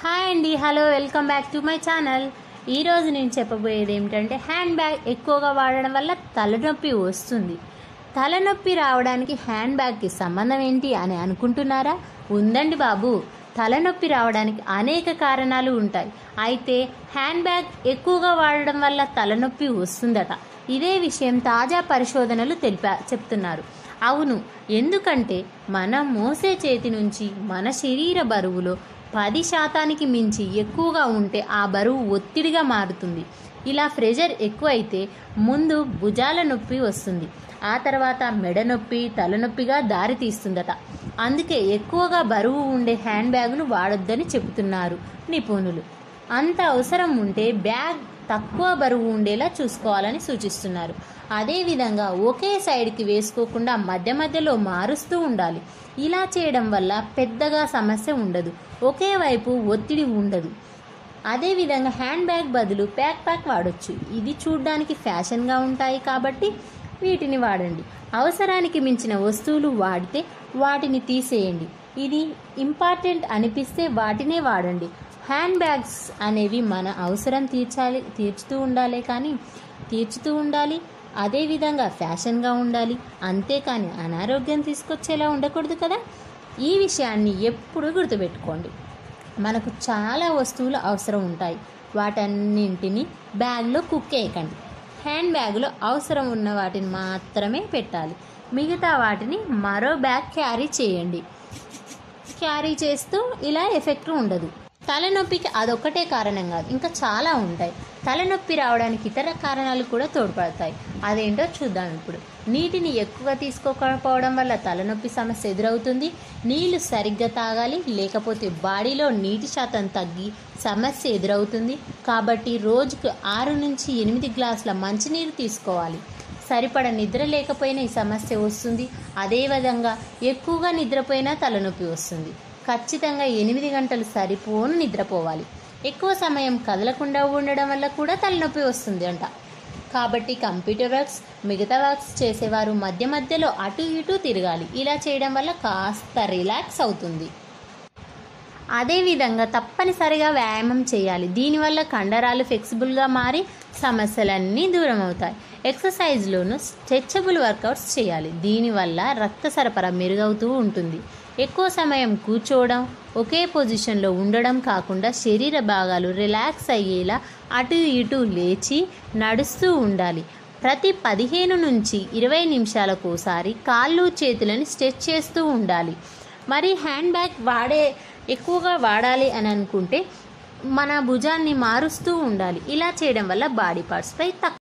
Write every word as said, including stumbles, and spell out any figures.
Hi అండి, hello, welcome back to my channel. ఈరోజు నేను చెప్పబోయేది ఏమిటంటే హ్యాండ్ బ్యాగ్ ఎక్కువగా వాడడం వల్ల తలనొప్పి వస్తుంది. తలనొప్పి రావడానికి హ్యాండ్ బ్యాగ్కి సంబంధం ఏంటి అని అనుకుంటున్నారా? ఉందండి బాబు. తలనొప్పి రావడానికి అనేక కారణాలు ఉంటాయి. అయితే హ్యాండ్ బ్యాగ్ ఎక్కువగా వాడడం వల్ల తలనొప్పి వస్తుందట. ఇదే విషయం తాజా పరిశోధనలు తెలిపా చెప్తున్నారు. అవును, ఎందుకంటే మనం మోసే చేతి నుంచి మన శరీర బరువులో పది శాతానికి మించి ఎక్కువగా ఉంటే ఆ బరువు ఒత్తిడిగా మారుతుంది. ఇలా ప్రెషర్ ఎక్కువైతే ముందు భుజాల నొప్పి వస్తుంది, ఆ తర్వాత మెడ నొప్పి, తలనొప్పిగా దారి తీస్తుందట. అందుకే ఎక్కువగా బరువు ఉండే హ్యాండ్ బ్యాగులు వాడొద్దని చెబుతున్నారు నిపుణులు. అంత అవసరం ఉంటే బ్యాగ్ తక్కువ బరువు ఉండేలా చూసుకోవాలని సూచిస్తున్నారు. అదేవిధంగా ఒకే సైడ్కి వేసుకోకుండా మధ్య మధ్యలో మారుస్తూ ఉండాలి. ఇలా చేయడం వల్ల పెద్దగా సమస్య ఉండదు, ఒకే వైపు ఒత్తిడి ఉండదు. అదేవిధంగా హ్యాండ్ బ్యాగ్ బదులు ప్యాక్ ప్యాక్ వాడొచ్చు. ఇది చూడ్డానికి ఫ్యాషన్గా ఉంటాయి కాబట్టి వీటిని వాడండి. అవసరానికి మించిన వస్తువులు వాడితే వాటిని తీసేయండి. ఇది ఇంపార్టెంట్ అనిపిస్తే వాటినే వాడండి. హ్యాండ్ బ్యాగ్స్ అనేవి మన అవసరం తీర్చాలి తీర్చుతూ ఉండాలి కానీ తీర్చుతూ ఉండాలి అదేవిధంగా ఫ్యాషన్గా ఉండాలి. అంతేకాని అనారోగ్యం తీసుకొచ్చేలా ఉండకూడదు కదా. ఈ విషయాన్ని ఎప్పుడూ గుర్తుపెట్టుకోండి. మనకు చాలా వస్తువులు అవసరం ఉంటాయి, వాటన్నింటినీ బ్యాగ్లో కుక్కేయకండి. హ్యాండ్ బ్యాగ్లో అవసరం ఉన్న వాటిని మాత్రమే పెట్టాలి, మిగతా వాటిని మరో బ్యాగ్ క్యారీ చేయండి. క్యారీ చేస్తూ ఇలా ఎఫెక్ట్ ఉండదు. తలనొప్పికి అదొక్కటే కారణం కాదు, ఇంకా చాలా ఉంటాయి. తలనొప్పి రావడానికి ఇతర కారణాలు కూడా తోడ్పడతాయి. అదేంటో చూద్దాం ఇప్పుడు. నీటిని ఎక్కువగా తీసుకోకపోవడం వల్ల తలనొప్పి సమస్య ఎదురవుతుంది. నీళ్లు సరిగ్గా తాగాలి, లేకపోతే బాడీలో నీటి శాతం తగ్గి సమస్య ఎదురవుతుంది. కాబట్టి రోజుకు ఆరు నుంచి ఎనిమిది గ్లాసుల మంచినీరు తీసుకోవాలి. సరిపడ నిద్ర లేకపోయినా ఈ సమస్య వస్తుంది. అదేవిధంగా ఎక్కువగా నిద్రపోయినా తలనొప్పి వస్తుంది. ఖచ్చితంగా ఎనిమిది గంటలు సరిపోను నిద్రపోవాలి. ఎక్కువ సమయం కదలకుండా ఉండడం వల్ల కూడా తలనొప్పి వస్తుంది అంట. కాబట్టి కంప్యూటర్ వర్క్స్, మిగతా వర్క్స్ చేసేవారు మధ్య మధ్యలో అటు ఇటు తిరగాలి. ఇలా చేయడం వల్ల కాస్త రిలాక్స్ అవుతుంది. అదేవిధంగా తప్పనిసరిగా వ్యాయామం చేయాలి. దీనివల్ల కండరాలు ఫ్లెక్సిబుల్గా మారి సమస్యలన్నీ దూరం అవుతాయి. ఎక్సర్సైజ్లోనూ స్ట్రెచబుల్ వర్కౌట్స్ చేయాలి. దీనివల్ల రక్త సరఫరా మెరుగవుతూ ఉంటుంది. ఎక్కువ సమయం కూర్చోవడం, ఒకే పొజిషన్లో ఉండడం కాకుండా శరీర భాగాలు రిలాక్స్ అయ్యేలా అటు ఇటు లేచి నడుస్తూ ఉండాలి. ప్రతి పదిహేను నుంచి ఇరవై నిమిషాలకు ఒకసారి కాళ్ళు చేతులను స్ట్రెచ్ చేస్తూ ఉండాలి. మరి హ్యాండ్ బ్యాగ్ వాడే ఎక్కువగా వాడాలి అని అనుకుంటే మన భుజాన్ని మారుస్తూ ఉండాలి. ఇలా చేయడం వల్ల బాడీ పార్ట్స్పై తక్కువ